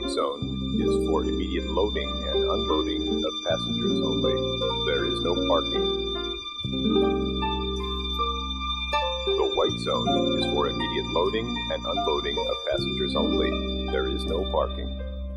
zone is for immediate loading and unloading of passengers only. There is no parking. The white zone is for immediate loading and unloading of passengers only. There is no parking.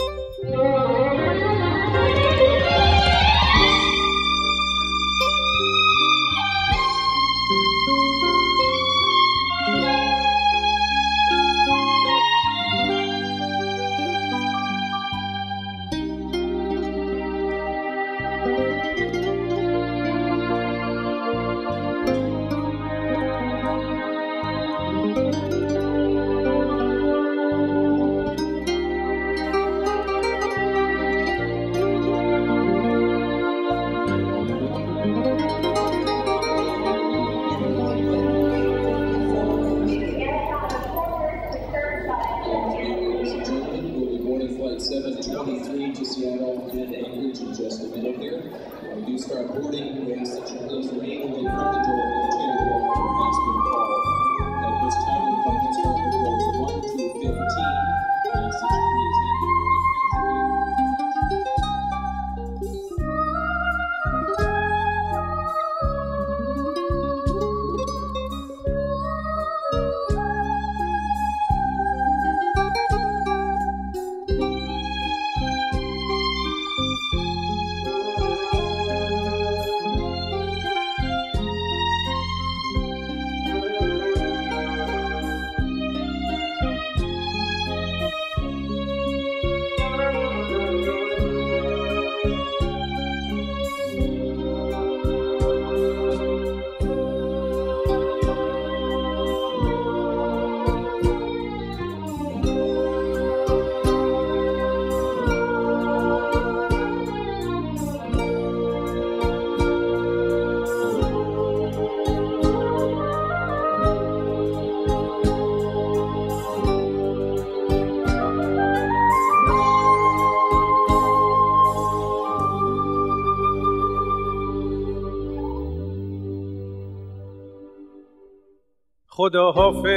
خدا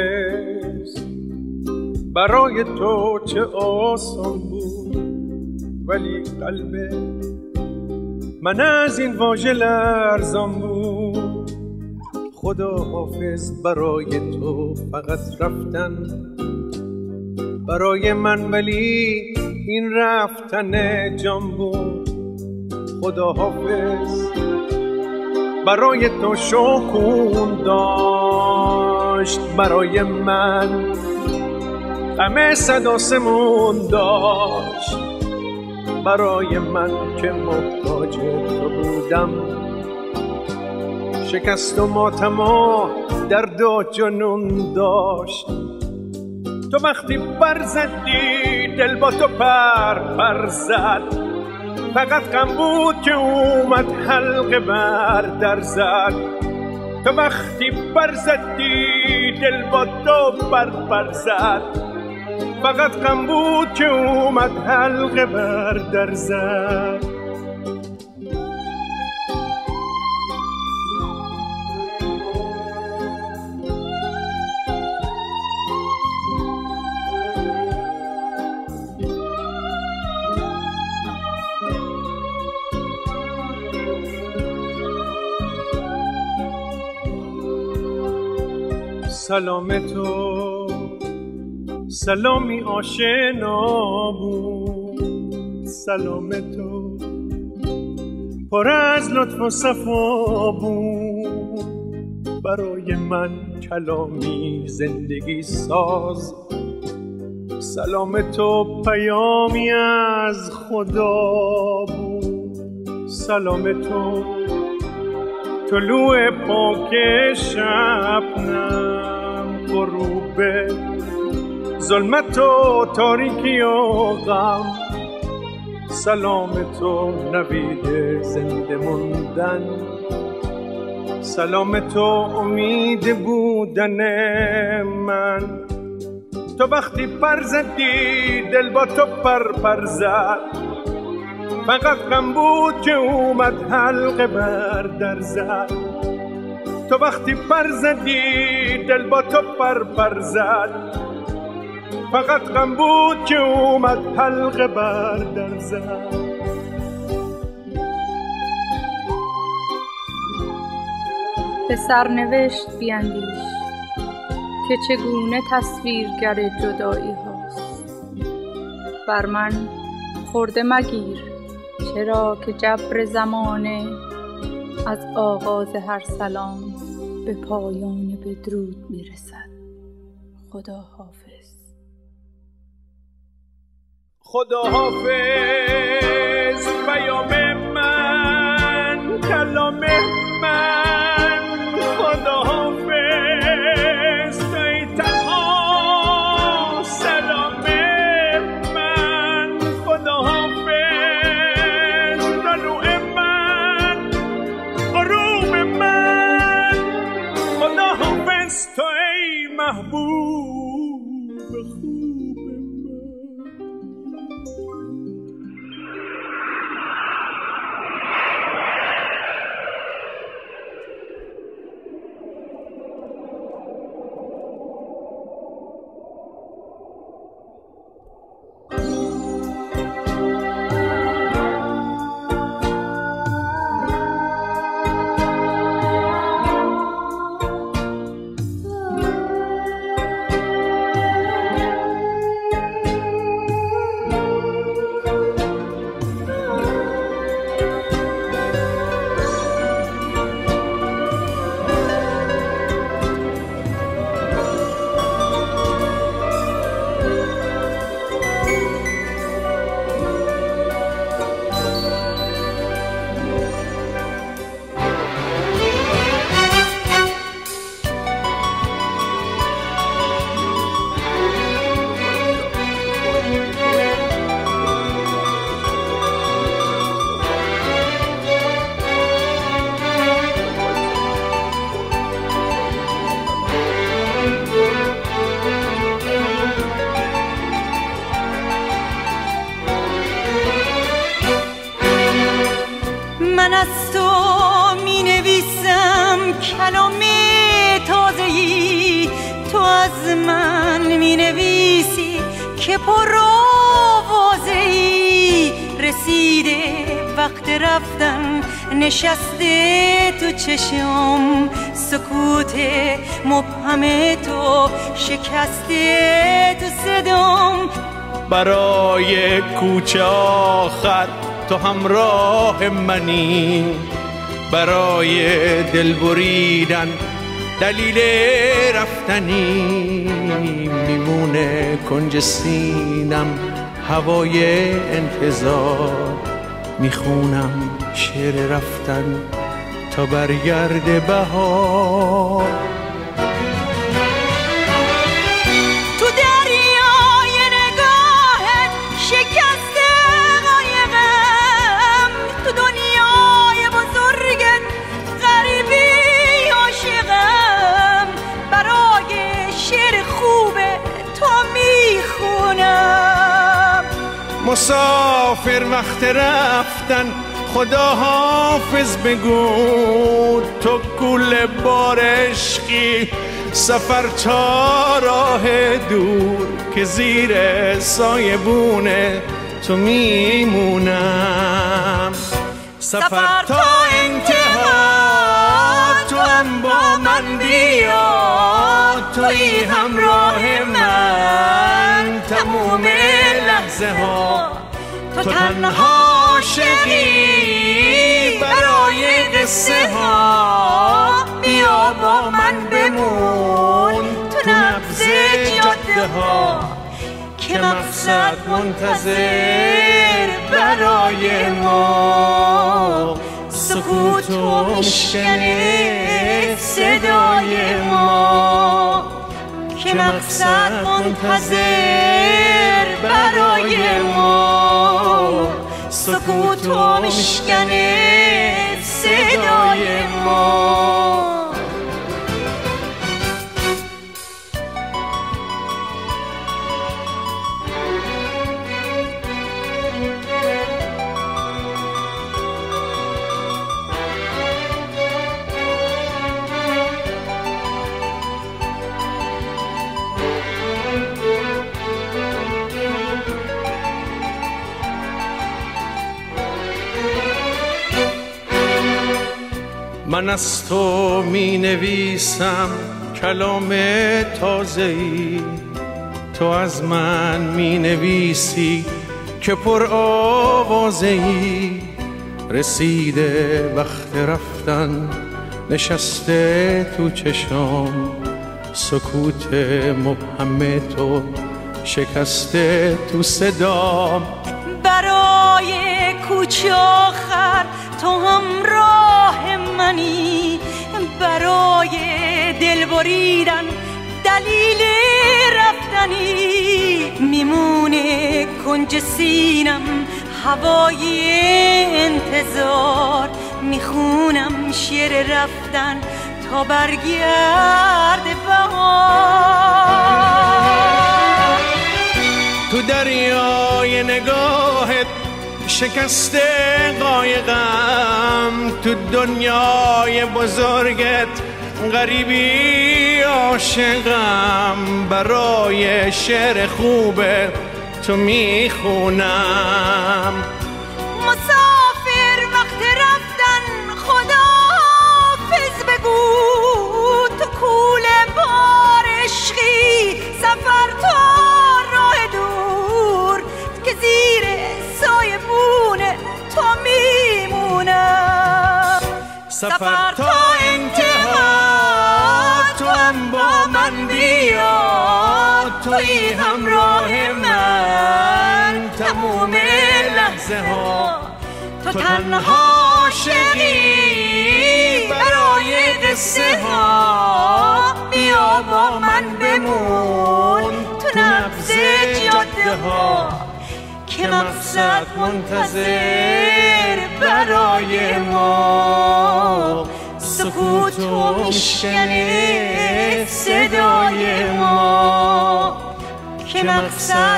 حافظ برای تو چه آسان بود، ولی قلب من از این واژه لرزان بود. خدا حافظ برای تو فقط رفتن برای من، ولی این رفتن جان بود. خدا حافظ برای تو شکون داشت، برای من غم صد آسمون داشت. برای من که محتاج تو بودم، شکست و ماتم و درد و جنون داشت. تو وقتی پر زدی دل با تو پر زد، فقط غم بود که اومد حلقه بر در زد. تو وقتی پر زدی دل با تو پر زد، فقط غم بود که اومد حلقه بر در زد. سلام تو سلامی آشنا بود، سلام تو پر از لطف و صفا بود. برای من کلامی زندگی ساز، سلام تو پیامی از خدا بود. سلام تو طلوع پاک شبنم، غروب ظلمت و تاریکی و غم. سلام تو نوید زنده موندن، سلام تو امید بودن من. تو وقتی پر زدی دل با تو پر زد، فقط غم بود که اومد حلقه بر در زد. تو وقتی پر زدی دل با تو پر زد، فقط غم بود که اومد حلقه بر در زد. به سرنوشت بیندیش که چگونه تصویرگر جدایی هاست. بر من خورده مگیر چرا که جبر زمانه از آغاز هر سلام به پایان بدرود میرسد. خدا حافظ. خدا حافظ پیام من، کلام من. خدا حافظ توی تنها سلام من. خدا حافظ طلوع من، غروب من. خدا حافظ تو ای محبوب خوب من. من از تو می نویسم کلام تازه‌ای، تو از من می نویسی که پرآوازه‌ای. رسیده وقت رفتن، نشسته تو چشم سکوت مبهم تو، شکسته تو صدام. برای کوچه آخر تو همراه منی، برای دل بریدن دلیل رفتنی. میمونه کنج سینم هوای انتظار، میخونم شعر رفتن تا برگرد بهار. مسافر وقت رفتن خدا حافظ بگو، تو گل بار عشقی سفر تا راه دور، که زیر سایبونه تو میمونم. سفر تا انتها تو هم با من بیا، توی همراه من تموم لحظه ها. تو تنها عاشقی برای قصه ها، بیا با من بمون تو نبض جاده ها، که مقصد منتظر برای ما. سکوت و میشکنه صدای ما، که مقصد منتظر برای ما. سکوت و میشکنه صدای ما. من از تو می نویسم کلام تازه‌ای، تو از من می نویسی که پر آوازه‌ای. رسیده وقت رفتن نشسته تو چشام، سکوت مبهم تو شکسته تو صدام. برای کوچه آخر تو همراه منی، برای دل بریدن دلیل رفتنی. میمونه کنج سینم هوای انتظار، میخونم شعر رفتن تا برگرد بهار. تو دریای نگاهت شکسته قایقم، تو دنیای بزرگت غریبی عاشقم. برای شعر خوبه تو میخونم. مسافر وقت رفتن خداحافظ بگو، تو کوله بار عشقی سفر تا راه دور، که زیر سایه بونه تو میمونم. سفر تا انتها تو هم با من بیا، توی همراه من تموم لحظه ها. تو تنها عاشقی برای قصه ها، بیا با من بمون تو نبض جاده ها، که مقصد منتظر برای ما. سکوت و میشکنه صدای ما، که مقصد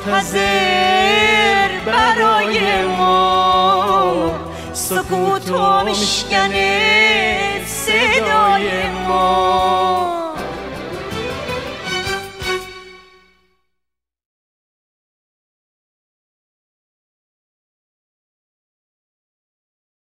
منتظر برای ما. سکوت و میشکنه صدای